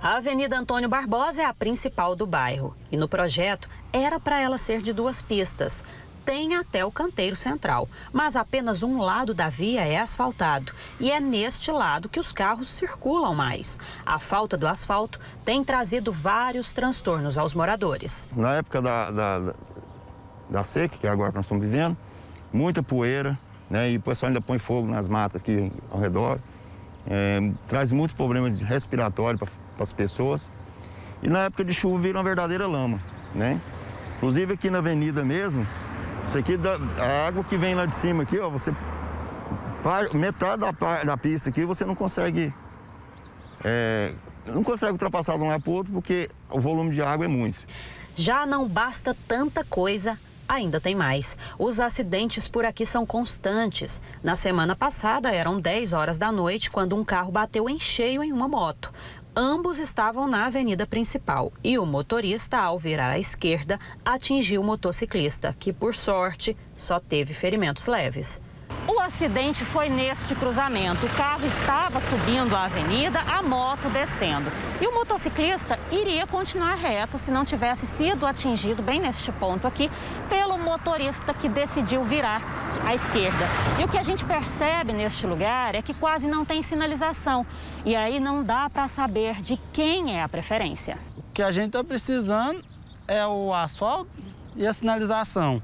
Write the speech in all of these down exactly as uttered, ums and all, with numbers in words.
A Avenida Antônio Barbosa é a principal do bairro e no projeto era para ela ser de duas pistas. Tem até o canteiro central, mas apenas um lado da via é asfaltado e é neste lado que os carros circulam mais. A falta do asfalto tem trazido vários transtornos aos moradores. Na época da, da, da seca, que é agora que nós estamos vivendo, muita poeira, né, e o pessoal ainda põe fogo nas matas aqui ao redor. É, traz muitos problemas respiratórios para as pessoas. E na época de chuva vira uma verdadeira lama, né? Inclusive aqui na avenida mesmo, isso aqui, a água que vem lá de cima aqui, ó, você, metade da, da pista aqui você não consegue, é, não consegue ultrapassar de um lado para o outro porque o volume de água é muito. Já não basta tanta coisa, ainda tem mais. Os acidentes por aqui são constantes. Na semana passada eram dez horas da noite quando um carro bateu em cheio em uma moto. Ambos estavam na avenida principal e o motorista, ao virar à esquerda, atingiu o motociclista, que, por sorte, só teve ferimentos leves. O acidente foi neste cruzamento. O carro estava subindo a avenida, a moto descendo. E o motociclista iria continuar reto se não tivesse sido atingido bem neste ponto aqui pelo motorista que decidiu virar à esquerda. E o que a gente percebe neste lugar é que quase não tem sinalização. E aí não dá para saber de quem é a preferência. O que a gente está precisando é o asfalto e a sinalização.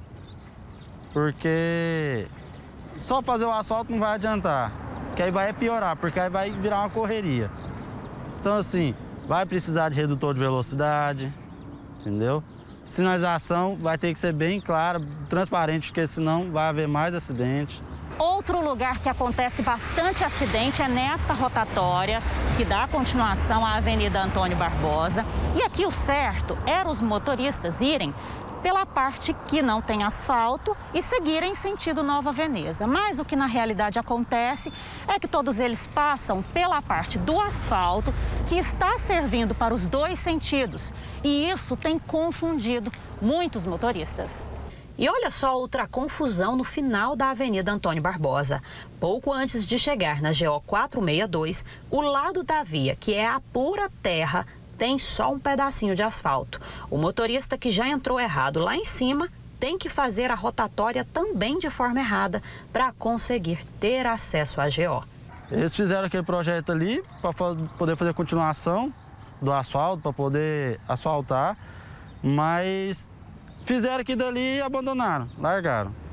Porque só fazer o asfalto não vai adiantar, que aí vai piorar, porque aí vai virar uma correria. Então, assim, vai precisar de redutor de velocidade, entendeu? Sinalização vai ter que ser bem clara, transparente, porque senão vai haver mais acidente. Outro lugar que acontece bastante acidente é nesta rotatória, que dá continuação à Avenida Antônio Barbosa. E aqui o certo era os motoristas irem pela parte que não tem asfalto e seguirem sentido Nova Veneza. Mas o que na realidade acontece é que todos eles passam pela parte do asfalto que está servindo para os dois sentidos. E isso tem confundido muitos motoristas. E olha só outra confusão no final da Avenida Antônio Barbosa. Pouco antes de chegar na G O quatrocentos e sessenta e dois, o lado da via, que é a pura terra, tem só um pedacinho de asfalto. O motorista que já entrou errado lá em cima tem que fazer a rotatória também de forma errada para conseguir ter acesso à G O. Eles fizeram aquele projeto ali para poder fazer a continuação do asfalto, para poder asfaltar, mas fizeram aqui dali e abandonaram, largaram.